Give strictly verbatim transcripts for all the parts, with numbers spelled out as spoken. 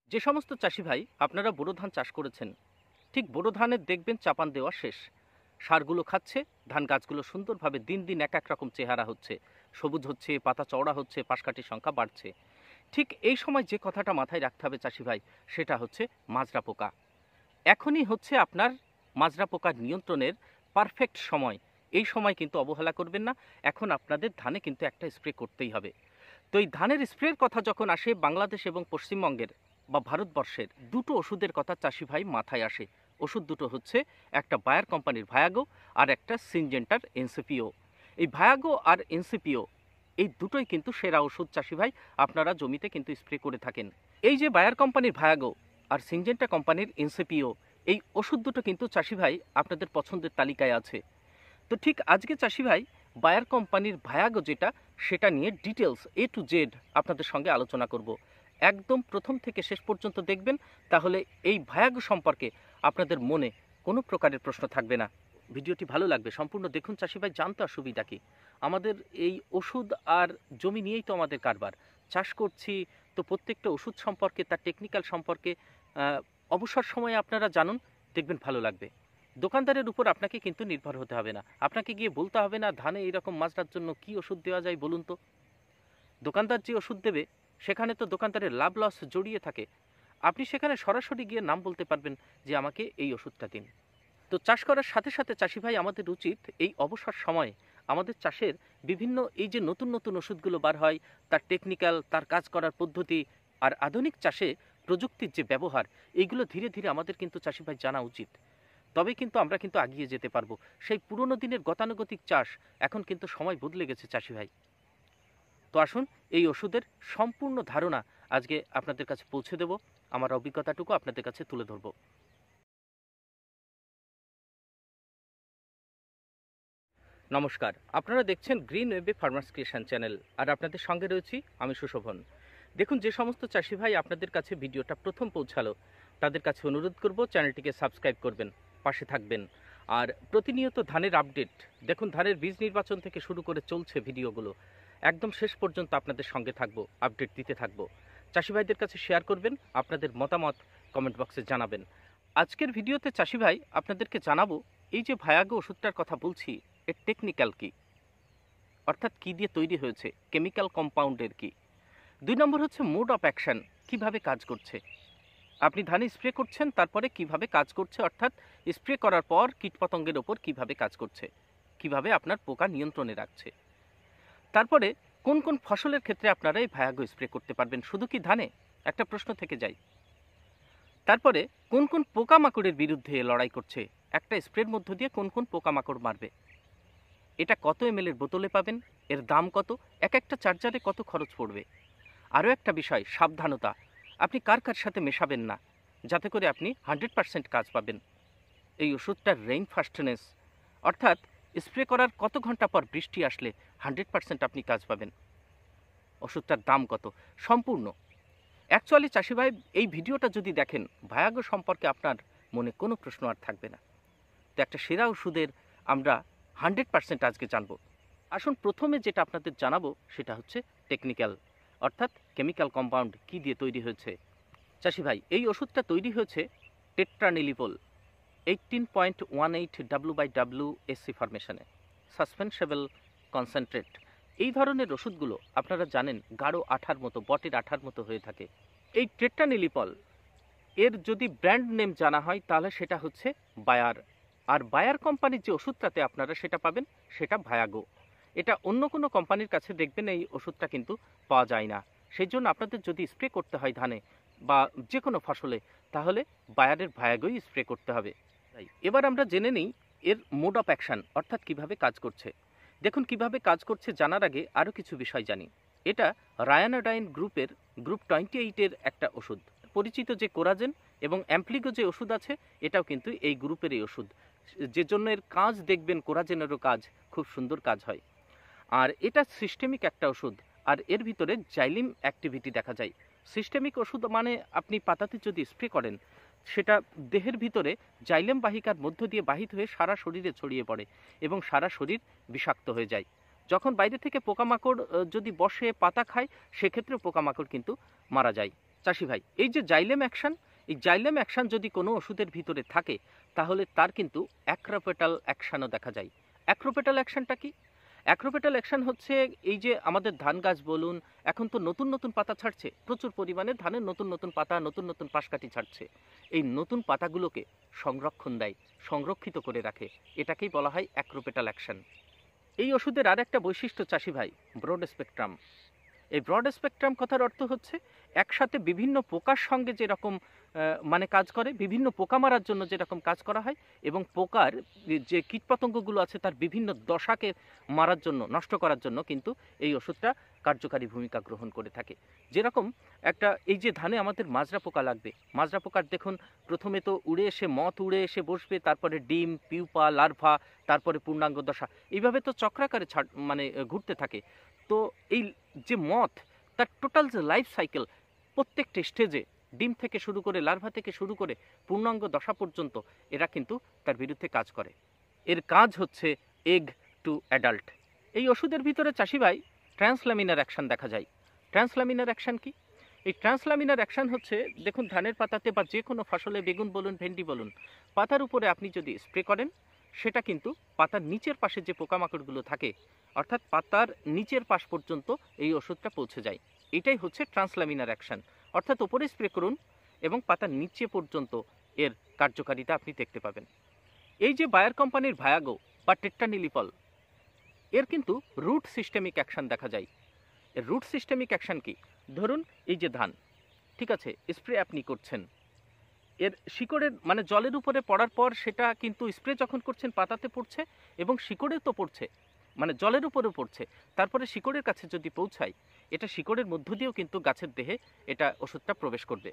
যে সমস্ত চাষি ভাই আপনারা বোরো ধান চাষ করেছেন, ঠিক বোরো ধানের দেখবেন চাপান দেওয়া শেষ, সারগুলো খাচ্ছে, ধান গাছগুলো সুন্দরভাবে দিন দিন এক এক রকম চেহারা হচ্ছে, সবুজ হচ্ছে, পাতা চওড়া হচ্ছে, পাশকাঠির সংখ্যা বাড়ছে। ঠিক এই সময় যে কথাটা মাথায় রাখতে হবে চাষি ভাই, সেটা হচ্ছে মাজরা পোকা। এখনই হচ্ছে আপনার মাজরা পোকার নিয়ন্ত্রণের পারফেক্ট সময়। এই সময় কিন্তু অবহেলা করবেন না। এখন আপনাদের ধানে কিন্তু একটা স্প্রে করতেই হবে। তো এই ধানের স্প্রের কথা যখন আসে, বাংলাদেশ এবং পশ্চিমবঙ্গের বা ভারতবর্ষের দুটো ওষুধের কথা চাষি ভাই মাথায় আসে। ওষুধ দুটো হচ্ছে, একটা বায়ার কোম্পানির ভায়াগো আর একটা সিনজেন্টার এনসিপিও। এই ভায়াগো আর এনসিপিও এই দুটোই কিন্তু সেরা ওষুধ চাষি ভাই, আপনারা জমিতে কিন্তু স্প্রে করে থাকেন। এই যে বায়ার কোম্পানির ভায়াগো আর সিনজেন্টা কোম্পানির এনসিপিও, এই ওষুধ দুটো কিন্তু চাষি ভাই আপনাদের পছন্দের তালিকায় আছে। তো ঠিক আজকে চাষি ভাই বায়ার কোম্পানির ভায়াগো যেটা, সেটা নিয়ে ডিটেলস এ টু জেড আপনাদের সঙ্গে আলোচনা করব। একদম প্রথম থেকে শেষ পর্যন্ত দেখবেন, তাহলে এই ভায়াগো সম্পর্কে আপনাদের মনে কোনো প্রকারের প্রশ্ন থাকবে না। ভিডিওটি ভালো লাগবে, সম্পূর্ণ দেখুন চাষি ভাই, জানতে অসুবিধা কি। আমাদের এই ওষুধ আর জমি নিয়েই তো আমাদের কারবার। চাষ করছি তো প্রত্যেকটা ওষুধ সম্পর্কে, তার টেকনিক্যাল সম্পর্কে অবসর সময়ে আপনারা জানুন, দেখবেন ভালো লাগবে। দোকানদারের উপর আপনাকে কিন্তু নির্ভর হতে হবে না। আপনাকে গিয়ে বলতে হবে না ধানে এইরকম মাজরার জন্য কি ওষুধ দেওয়া যায় বলুন তো। দোকানদার যে ওষুধ দেবে সেখানে তো দোকানদারের লাভ লস জড়িয়ে থাকে। আপনি সেখানে সরাসরি গিয়ে নাম বলতে পারবেন যে আমাকে এই ওষুধটা দিন। তো চাষ করার সাথে সাথে চাষি ভাই আমাদের উচিত এই অবসর সময়ে আমাদের চাষের বিভিন্ন এই যে নতুন নতুন ওষুধগুলো বার হয়, তার টেকনিক্যাল, তার কাজ করার পদ্ধতি আর আধুনিক চাষে প্রযুক্তির যে ব্যবহার, এইগুলো ধীরে ধীরে আমাদের কিন্তু চাষি ভাই জানা উচিত। তবে কিন্তু আমরা কিন্তু এগিয়ে যেতে পারবো। সেই পুরনো দিনের গতানুগতিক চাষ, এখন কিন্তু সময় বদলে গেছে চাষি ভাই। তো আসুন এই ওষুধের সম্পূর্ণ ধারণা আজকে আপনাদের কাছে পৌঁছে দেব, আমার অভিজ্ঞতাটুকু আপনাদের কাছে তুলে ধরব। নমস্কার, আপনারা দেখছেন গ্রিন ওয়েবে ফার্মার্স ক্রিয়েশন চ্যানেল, আর আপনাদের সঙ্গে রয়েছি আমি সুশোভন। দেখুন, যে সমস্ত চাষি ভাই আপনাদের কাছে ভিডিওটা প্রথম পৌঁছালো, তাদের কাছে অনুরোধ করব চ্যানেলটিকে সাবস্ক্রাইব করবেন, পাশে থাকবেন। আর প্রতিনিয়ত ধানের আপডেট দেখুন, ধানের বীজ নির্বাচন থেকে শুরু করে চলছে ভিডিওগুলো, একদম শেষ পর্যন্ত আপনাদের সঙ্গে থাকবো, আপডেট দিতে থাকবো। চাষি ভাইদের কাছে শেয়ার করবেন, আপনাদের মতামত কমেন্ট বক্সে জানাবেন। আজকের ভিডিওতে চাষি ভাই আপনাদেরকে জানাবো, এই যে ভায়াগো ওষুধটার কথা বলছি, এর টেকনিক্যাল কি, অর্থাৎ কি দিয়ে তৈরি হয়েছে, কেমিক্যাল কম্পাউন্ডের কি। দুই নম্বর হচ্ছে মোড অফ অ্যাকশন, কিভাবে কাজ করছে। আপনি ধানে স্প্রে করছেন, তারপরে কিভাবে কাজ করছে, অর্থাৎ স্প্রে করার পর কীটপতঙ্গের ওপর কিভাবে কাজ করছে, কিভাবে আপনার পোকা নিয়ন্ত্রণে রাখছে। তারপরে কোন কোন ফসলের ক্ষেত্রে আপনারা এই ভায়াগো স্প্রে করতে পারবেন, শুধু কি ধানে, একটা প্রশ্ন থেকে যায়। তারপরে কোন কোন পোকামাকড়ের বিরুদ্ধে লড়াই করছে, একটা স্প্রের মধ্য দিয়ে কোন কোন পোকামাকড় মারবে, এটা কত এম এল এর বোতলে পাবেন, এর দাম কত, এক একটা চার্জারে কত খরচ পড়বে। আরও একটা বিষয়, সাবধানতা, আপনি কার কার সাথে মেশাবেন না, যাতে করে আপনি হান্ড্রেড পার্সেন্ট কাজ পাবেন। এই ওষুধটার রেইন ফাস্টনেস, অর্থাৎ স্প্রে করার কত ঘন্টা পর বৃষ্টি আসলে হান্ড্রেড পার্সেন্ট আপনি কাজ পাবেন। ওষুধটার দাম কত, সম্পূর্ণ। অ্যাকচুয়ালি চাষি ভাই এই ভিডিওটা যদি দেখেন, ভায়াগো সম্পর্কে আপনার মনে কোনো প্রশ্ন আর থাকবে না। তো একটা সেরা ওষুধের আমরা হান্ড্রেড পার্সেন্ট আজকে জানবো। আসুন প্রথমে যেটা আপনাদের জানাবো সেটা হচ্ছে টেকনিক্যাল, অর্থাৎ কেমিক্যাল কম্পাউন্ড কি দিয়ে তৈরি হয়েছে। চাষি ভাই এই ওষুধটা তৈরি হয়েছে tetraniliprole eighteen point one eight W by W SC ফরমেশনে, সাসপেনসেবল কনসেন্ট্রেট। এই ধরনের ওষুধগুলো আপনারা জানেন গাঢ় আঠার মতো, বটের আঠার মতো হয়ে থাকে। এই টেট্রানিলিপল এর যদি ব্র্যান্ড নেম জানা হয় তাহলে সেটা হচ্ছে বায়ার, আর বায়ার কোম্পানির যে ওষুধটাতে আপনারা সেটা পাবেন সেটা ভায়াগো। এটা অন্য কোনো কোম্পানির কাছে দেখবেন এই ওষুধটা কিন্তু পাওয়া যায় না। সেই জন্য আপনাদের যদি স্প্রে করতে হয় ধানে বা যে কোনো ফসলে, তাহলে বায়ারের ভায়াগোই স্প্রে করতে হবে। তাই এবার আমরা জেনে নিই এর মোড অফ অ্যাকশন, অর্থাৎ কিভাবে কাজ করছে। দেখুন কিভাবে কাজ করছে জানার আগে আরও কিছু বিষয় জানি। এটা রায়ানোডাইন গ্রুপের গ্রুপ টোয়েন্টি এইটের একটা ওষুধ। পরিচিত যে কোরাজেন এবং অ্যাম্প্লিগো যে ওষুধ আছে, এটাও কিন্তু এই গ্রুপেরই ওষুধ, যে জন্য এর কাজ দেখবেন কোরাজেনেরও কাজ খুব সুন্দর কাজ হয়। আর এটা সিস্টেমিক একটা ওষুধ, আর এর ভিতরে জাইলিম অ্যাক্টিভিটি দেখা যায়। সিস্টেমিক ওষুধ মানে আপনি পাতাতে যদি স্প্রে করেন, সেটা দেহের ভিতরে জাইলেম বাহিকার মধ্য দিয়ে বাহিত হয়ে সারা শরীরে ছড়িয়ে পড়ে এবং সারা শরীর বিষাক্ত হয়ে যায়। যখন বাইরে থেকে পোকামাকড় যদি বসে পাতা খায়, সেক্ষেত্রেও পোকামাকড় কিন্তু মারা যায়। চাষি ভাই, এই যে জাইলেম অ্যাকশন, এই জাইলেম অ্যাকশন যদি কোনো ওষুধের ভিতরে থাকে তাহলে তার কিন্তু অ্যাক্রোপেটাল অ্যাকশনও দেখা যায়। অ্যাক্রোপেটাল অ্যাকশনটা কি? অ্যাক্রোপেটাল অ্যাকশন হচ্ছে এই যে আমাদের ধান গাছ বলুন, এখন তো নতুন নতুন পাতা ছাড়ছে, প্রচুর পরিমাণে ধানের নতুন নতুন পাতা, নতুন নতুন পাশকাঠি ছাড়ছে। এই নতুন পাতাগুলোকে সংরক্ষণ দেয়, সংরক্ষিত করে রাখে, এটাকেই বলা হয় অ্যাক্রোপেটাল অ্যাকশন। এই ওষুধের আর একটা বৈশিষ্ট্য চাষি ভাই, ব্রড স্পেকট্রাম। এই ব্রড স্পেকট্রাম কথার অর্থ হচ্ছে একসাথে বিভিন্ন পোকার সঙ্গে যেরকম মানে কাজ করে, বিভিন্ন পোকা মারার জন্য যেরকম কাজ করা হয়, এবং পোকার যে কীটপতঙ্গগুলো আছে তার বিভিন্ন দশাকে মারার জন্য, নষ্ট করার জন্য কিন্তু এই ওষুধটা কার্যকারী ভূমিকা গ্রহণ করে থাকে। যেরকম একটা এই যে ধানে আমাদের মাজরা পোকা লাগবে, মাজরা পোকার দেখুন প্রথমে তো উড়ে এসে মথ উড়ে এসে বসবে, তারপরে ডিম, পিউপা, লার্ভা, তারপরে পূর্ণাঙ্গ দশা, এইভাবে তো চক্রাকারে ছাড় মানে ঘুরতে থাকে। তো এই যে মথ, তার টোটাল যে লাইফ সাইকেল, প্রত্যেকটা স্টেজে ডিম থেকে শুরু করে, লার্ভা থেকে শুরু করে পূর্ণাঙ্গ দশা পর্যন্ত এরা কিন্তু তার বিরুদ্ধে কাজ করে। এর কাজ হচ্ছে এগ টু অ্যাডাল্ট। এই ওষুধের ভিতরে চাষি ভাই ট্রান্সলামিনার অ্যাকশন দেখা যায়। ট্রান্সলামিনার অ্যাকশন কি? এই ট্রান্সলামিনার অ্যাকশন হচ্ছে, দেখুন ধানের পাতাতে বা যে কোনো ফসলে, বেগুন বলুন, ভেন্ডি বলুন, পাতার উপরে আপনি যদি স্প্রে করেন, সেটা কিন্তু পাতার নিচের পাশে যে পোকামাকড়গুলো থাকে, অর্থাৎ পাতার নিচের পাশ পর্যন্ত এই ওষুধটা পৌঁছে যায়। এটাই হচ্ছে ট্রান্সলামিনার অ্যাকশন। অর্থাৎ ওপরে স্প্রে করুন এবং পাতার নিচে পর্যন্ত এর কার্যকারিতা আপনি দেখতে পাবেন। এই যে বায়ার কোম্পানির ভায়াগো বা টেট্রানিলিপল, এর কিন্তু রুট সিস্টেমিক অ্যাকশন দেখা যায়। এর রুট সিস্টেমিক অ্যাকশন কি? ধরুন এই যে ধান, ঠিক আছে, স্প্রে আপনি করছেন, এর শিকড়ের মানে জলের উপরে পড়ার পর সেটা কিন্তু স্প্রে যখন করছেন পাতাতে পড়ছে এবং শিকড়ে তো পড়ছে, মানে জলের উপরেও পড়ছে, তারপরে শিকড়ের কাছে যদি পৌঁছায়, এটা শিকড়ের মধ্য দিয়েও কিন্তু গাছের দেহে এটা ওষুধটা প্রবেশ করবে,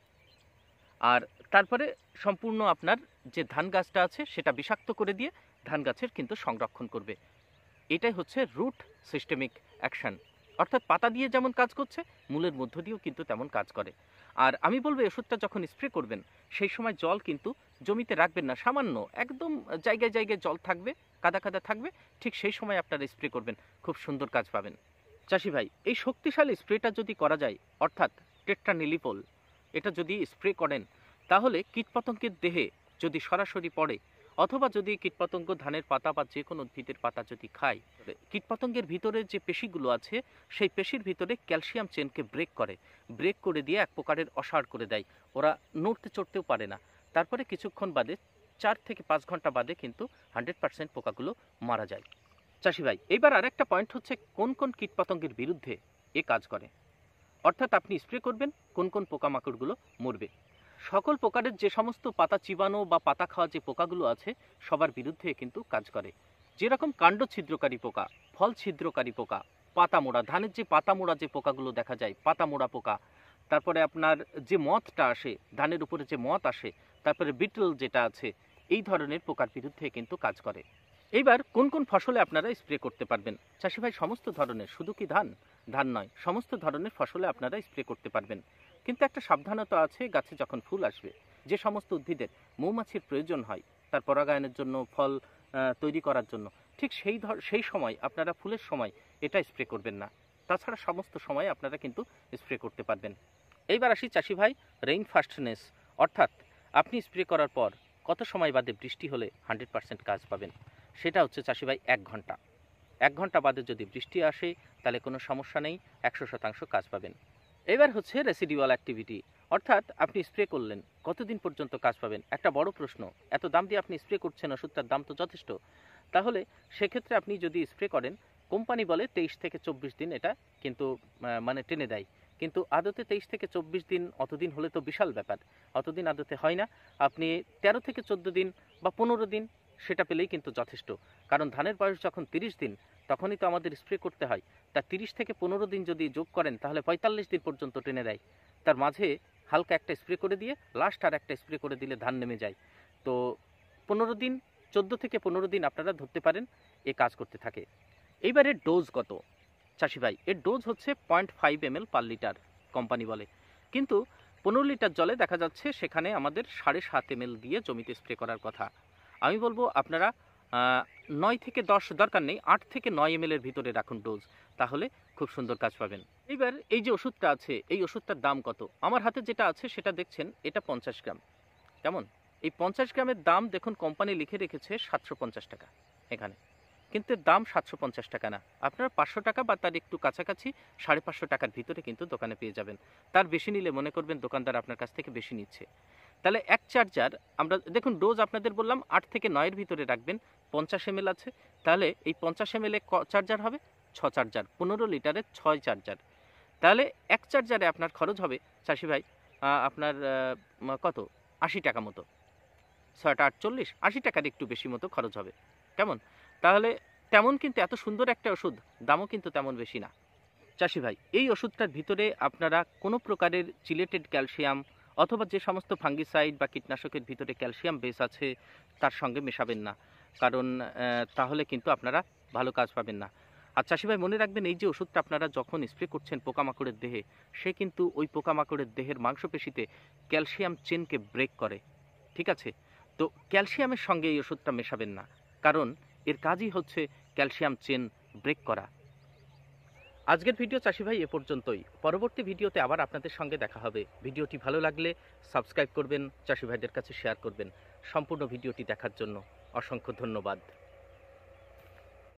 আর তারপরে সম্পূর্ণ আপনার যে ধান গাছটা আছে সেটা বিষাক্ত করে দিয়ে ধান গাছের কিন্তু সংরক্ষণ করবে। এটাই হচ্ছে রুট সিস্টেমিক অ্যাকশন। অর্থাৎ পাতা দিয়ে যেমন কাজ করছে, মূলের মধ্য দিয়েও কিন্তু তেমন কাজ করে। আর আমি বলবো ওষুধটা যখন স্প্রে করবেন সেই সময় জল কিন্তু জমিতে রাখবেন না, সামান্য একদম জায়গায় জায়গায় জল থাকবে, কাদা কাদা থাকবে, ঠিক সেই সময় আপনারা স্প্রে করবেন, খুব সুন্দর কাজ পাবেন। চাষি ভাই, এই শক্তিশালী স্প্রেটা যদি করা যায়, অর্থাৎ টেট্রানিলিপল, এটা যদি স্প্রে করেন, তাহলে কীটপতঙ্গের দেহে যদি সরাসরি পড়ে, অথবা যদি কীটপতঙ্গ ধানের পাতা বা যে কোনো উদ্ভিদের পাতা যদি খায়, কীটপতঙ্গের ভিতরে যে পেশিগুলো আছে সেই পেশির ভিতরে ক্যালসিয়াম চেনকে ব্রেক করে, ব্রেক করে দিয়ে এক প্রকারের অসাড় করে দেয়, ওরা নড়তে চড়তেও পারে না। তারপরে কিছুক্ষণ বাদে, চার থেকে পাঁচ ঘন্টা বাদে কিন্তু হান্ড্রেড পার্সেন্ট পোকাগুলো মারা যায়। চাষি ভাই, এইবার আর একটা পয়েন্ট হচ্ছে কোন কোন কীটপতঙ্গের বিরুদ্ধে এ কাজ করে, অর্থাৎ আপনি স্প্রে করবেন কোন কোন পোকামাকড়গুলো মরবে। সকল প্রকারের যে সমস্ত পাতা চিবানো বা পাতা খাওয়া যে পোকাগুলো আছে সবার বিরুদ্ধে কিন্তু কাজ করে। যেরকম কাণ্ড ছিদ্রকারী পোকা, ফল ছিদ্রকারী পোকা, পাতা মোড়া, ধানের যে পাতা মোড়া যে পোকাগুলো দেখা যায়, পাতা মোড়া পোকা, তারপরে আপনার যে মথটা আসে ধানের উপরে, যে মথ আসে, তারপরে বিটল যেটা আছে, এই ধরনের পোকার বিরুদ্ধে কিন্তু কাজ করে। এইবার কোন কোন ফসলে আপনারা স্প্রে করতে পারবেন? চাষি ভাই, সমস্ত ধরনের, শুধু কি ধান, ধান নয়, সমস্ত ধরনের ফসলে আপনারা স্প্রে করতে পারবেন। কিন্তু একটা সাবধানতা আছে, গাছে যখন ফুল আসবে, যে সমস্ত উদ্ভিদের মৌমাছির প্রয়োজন হয় তার পরাগায়নের জন্য, ফল তৈরি করার জন্য, ঠিক সেই ধর সেই সময় আপনারা ফুলের সময় এটা স্প্রে করবেন না। তাছাড়া সমস্ত সময় আপনারা কিন্তু স্প্রে করতে পারবেন। এইবার আসি চাষি ভাই, রেইন ফাস্টনেস, অর্থাৎ আপনি স্প্রে করার পর কত সময় বাদে বৃষ্টি হলে হান্ড্রেড পার্সেন্ট কাজ পাবেন, সেটা হচ্ছে চাষি ভাই এক ঘন্টা। এক ঘন্টা বাদে যদি বৃষ্টি আসে তাহলে কোনো সমস্যা নেই, একশো শতাংশ কাজ পাবেন। এবার হচ্ছে রেসিডিউয়াল অ্যাক্টিভিটি, অর্থাৎ আপনি স্প্রে করলেন কতদিন পর্যন্ত কাজ পাবেন, একটা বড় প্রশ্ন। এত দাম দিয়ে আপনি স্প্রে করছেন, ওষুধটার দাম তো যথেষ্ট, তাহলে সেক্ষেত্রে আপনি যদি স্প্রে করেন, কোম্পানি বলে তেইশ থেকে চব্বিশ দিন এটা কিন্তু মানে টেনে দেয়, কিন্তু আদতে তেইশ থেকে চব্বিশ দিন, অতদিন হলে তো বিশাল ব্যাপার, অতদিন আদতে হয় না। আপনি তেরো থেকে চোদ্দো দিন বা পনেরো দিন সেটা পেলেই কিন্তু যথেষ্ট, কারণ ধানের বয়স যখন তিরিশ দিন তখনই তো আমাদের স্প্রে করতে হয়। তা তিরিশ থেকে পনেরো দিন যদি যোগ করেন তাহলে পঁয়তাল্লিশ দিন পর্যন্ত টেনে দেয়। তার মাঝে হালকা একটা স্প্রে করে দিয়ে লাস্ট আর একটা স্প্রে করে দিলে ধান নেমে যায়। তো পনেরো দিন, চোদ্দো থেকে পনেরো দিন আপনারা ধরতে পারেন এ কাজ করতে থাকে। এইবারে ডোজ কত চাষি ভাই? এর ডোজ হচ্ছে point five M L per litre company বলে, কিন্তু পনেরো লিটার জলে দেখা যাচ্ছে সেখানে আমাদের সাড়ে সাত এম এল দিয়ে জমিতে স্প্রে করার কথা। আমি বলবো আপনারা নয় থেকে দশ, দরকার নেই, আট থেকে নয় এম এল এর ভিতরে রাখুন ডোজ, তাহলে খুব সুন্দর কাজ পাবেন। এইবার এই যে ওষুধটা আছে, এই ওষুধটার দাম কত? আমার হাতে যেটা আছে সেটা দেখছেন, এটা পঞ্চাশ গ্রাম। কেমন? এই পঞ্চাশ গ্রামের দাম দেখুন কোম্পানি লিখে রেখেছে সাতশো পঞ্চাশ টাকা এখানে, কিন্তু এর দাম সাতশো পঞ্চাশ টাকা না, আপনারা পাঁচশো টাকা বা তার একটু কাছাকাছি সাড়ে পাঁচশো টাকার ভিতরে কিন্তু দোকানে পেয়ে যাবেন। তার বেশি নিলে মনে করবেন দোকানদার আপনার কাছ থেকে বেশি নিচ্ছে। তাহলে এক চার্জার আমরা দেখুন ডোজ আপনাদের বললাম আট থেকে নয়ের ভিতরে রাখবেন, পঞ্চাশ এম এল আছে, তাহলে এই পঞ্চাশ এম এল এ চার্জার হবে ছ চার্জার, পনেরো লিটারের ছয় চার্জার। তাহলে এক চার্জারে আপনার খরচ হবে চাষি ভাই আপনার কত, আশি টাকা মতো, ছয়টা আটচল্লিশ, আশি টাকার একটু বেশি মতো খরচ হবে। কেমন? তাহলে তেমন কিন্তু এত সুন্দর একটা ওষুধ, দামও কিন্তু তেমন বেশি না। চাষি ভাই এই ওষুধটার ভিতরে আপনারা কোনো প্রকারের চিলেটেড ক্যালসিয়াম অথবা যে সমস্ত ফাঙ্গিসাইড বা কীটনাশকের ভিতরে ক্যালসিয়াম বেস আছে তার সঙ্গে মেশাবেন না, কারণ তাহলে কিন্তু আপনারা ভালো কাজ পাবেন না। আর চাষি ভাই মনে রাখবেন, এই যে ওষুধটা আপনারা যখন স্প্রে করছেন পোকামাকড়ের দেহে, সে কিন্তু ওই পোকামাকড়ের দেহের মাংসপেশিতে ক্যালসিয়াম চেনকে ব্রেক করে, ঠিক আছে? তো ক্যালসিয়ামের সঙ্গে এই ওষুধটা মেশাবেন না, কারণ এর কাজই হচ্ছে ক্যালসিয়াম চেন ব্রেক করা। আজকের ভিডিও চাষি ভাই এ পর্যন্তই। পরবর্তী ভিডিওতে আবার আপনাদের সঙ্গে দেখা হবে। ভিডিওটি ভালো লাগলে সাবস্ক্রাইব করবেন, চাষি ভাইদের কাছে শেয়ার করবেন। সম্পূর্ণ ভিডিওটি দেখার জন্য অসংখ্য ধন্যবাদ।